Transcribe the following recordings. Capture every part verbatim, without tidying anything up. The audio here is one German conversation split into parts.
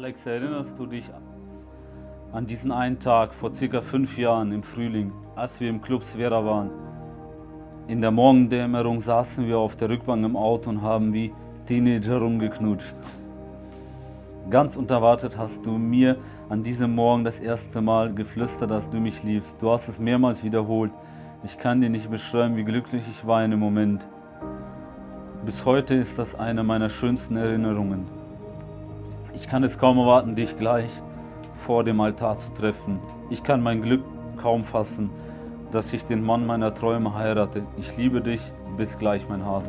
Alex, erinnerst du dich an diesen einen Tag vor circa fünf Jahren im Frühling, als wir im Club Sfera waren? In der Morgendämmerung saßen wir auf der Rückbank im Auto und haben wie Teenager rumgeknutscht. Ganz unerwartet hast du mir an diesem Morgen das erste Mal geflüstert, dass du mich liebst. Du hast es mehrmals wiederholt. Ich kann dir nicht beschreiben, wie glücklich ich war in dem Moment. Bis heute ist das eine meiner schönsten Erinnerungen. Ich kann es kaum erwarten, dich gleich vor dem Altar zu treffen. Ich kann mein Glück kaum fassen, dass ich den Mann meiner Träume heirate. Ich liebe dich, bis gleich, mein Hase.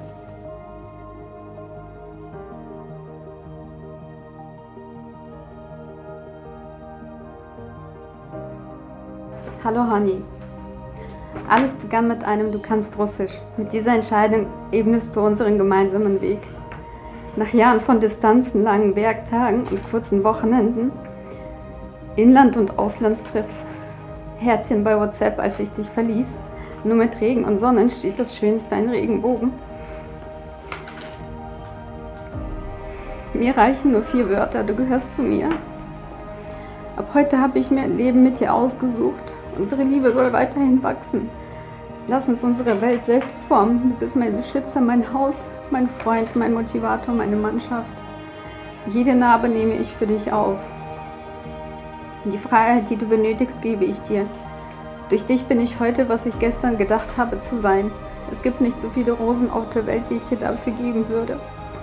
Hallo Honey. Alles begann mit einem Du kannst Russisch. Mit dieser Entscheidung ebnest du unseren gemeinsamen Weg. Nach Jahren von Distanzen, langen Werktagen und kurzen Wochenenden, Inland- und Auslandstrips, Herzchen bei WhatsApp, als ich dich verließ, nur mit Regen und Sonne entsteht das Schönste, ein Regenbogen. Mir reichen nur vier Wörter, du gehörst zu mir. Ab heute habe ich mir ein Leben mit dir ausgesucht. Unsere Liebe soll weiterhin wachsen. Lass uns unsere Welt selbst formen. Du bist mein Beschützer, mein Haus, mein Freund, mein Motivator, meine Mannschaft. Jede Narbe nehme ich für dich auf. Die Freiheit, die du benötigst, gebe ich dir. Durch dich bin ich heute, was ich gestern gedacht habe zu sein. Es gibt nicht so viele Rosen auf der Welt, die ich dir dafür geben würde.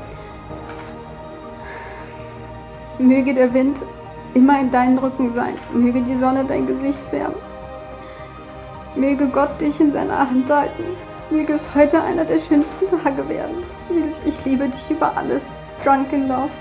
Möge der Wind immer in deinen Rücken sein. Möge die Sonne dein Gesicht wärmen. Möge Gott dich in seiner Hand halten. Möge es heute einer der schönsten Tage werden. Ich liebe dich über alles. Drunk in Love.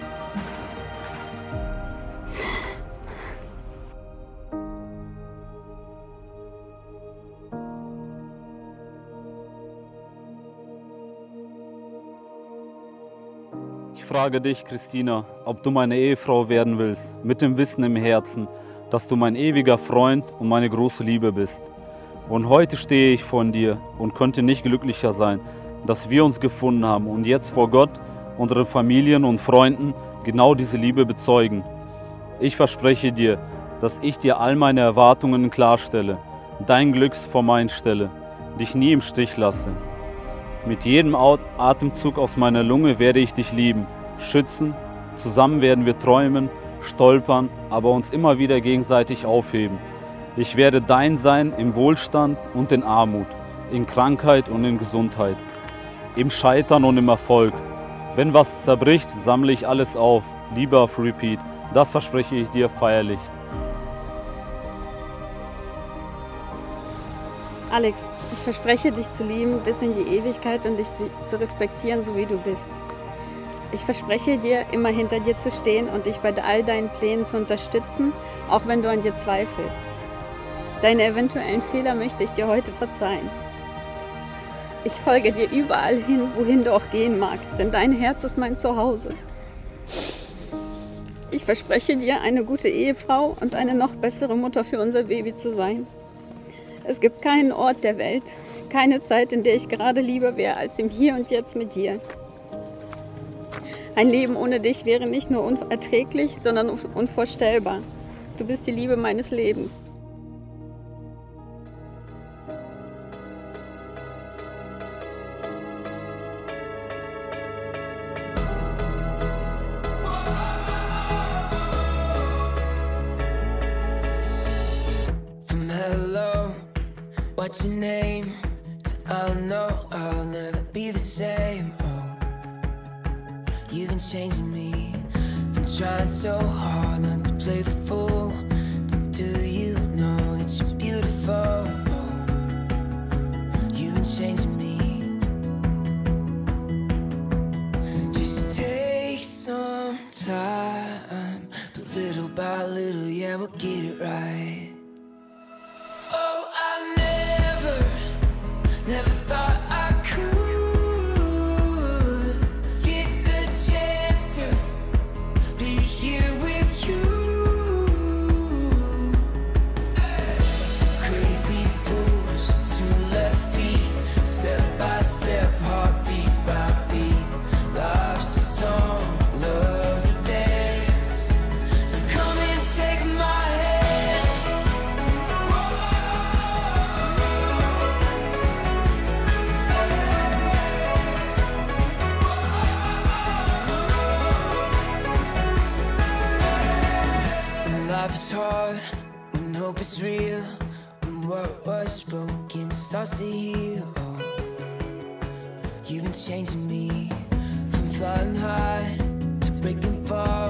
Ich frage dich, Christina, ob du meine Ehefrau werden willst, mit dem Wissen im Herzen, dass du mein ewiger Freund und meine große Liebe bist. Und heute stehe ich vor dir und könnte nicht glücklicher sein, dass wir uns gefunden haben und jetzt vor Gott, unseren Familien und Freunden genau diese Liebe bezeugen. Ich verspreche dir, dass ich dir all meine Erwartungen klarstelle, dein Glücks vor mein stelle, dich nie im Stich lasse. Mit jedem Atemzug aus meiner Lunge werde ich dich lieben, schützen, zusammen werden wir träumen, stolpern, aber uns immer wieder gegenseitig aufheben. Ich werde dein sein im Wohlstand und in Armut, in Krankheit und in Gesundheit, im Scheitern und im Erfolg. Wenn was zerbricht, sammle ich alles auf, Liebe auf Repeat. Das verspreche ich dir feierlich. Alex, ich verspreche dich zu lieben bis in die Ewigkeit und dich zu, zu respektieren, so wie du bist. Ich verspreche dir, immer hinter dir zu stehen und dich bei all deinen Plänen zu unterstützen, auch wenn du an dir zweifelst. Deine eventuellen Fehler möchte ich dir heute verzeihen. Ich folge dir überall hin, wohin du auch gehen magst, denn dein Herz ist mein Zuhause. Ich verspreche dir, eine gute Ehefrau und eine noch bessere Mutter für unser Baby zu sein. Es gibt keinen Ort der Welt, keine Zeit, in der ich gerade lieber wäre, als im Hier und Jetzt mit dir. Ein Leben ohne dich wäre nicht nur unerträglich, sondern unvorstellbar. Du bist die Liebe meines Lebens. What's your name? I'll know I'll never be the same. Oh, you've been changing me from trying so hard not to play the fool to do you know that you're beautiful. Oh, you've been changing me. Just take some time, but little by little, yeah, we'll get it right. Never thought I could get the chance to be here with you. Two crazy fools, two left feet, step by step, heartbeat by beat. Life's a song, love's a dance. When hope is real, when what was broken starts to heal. Oh, you've been changing me from flying high to breaking far.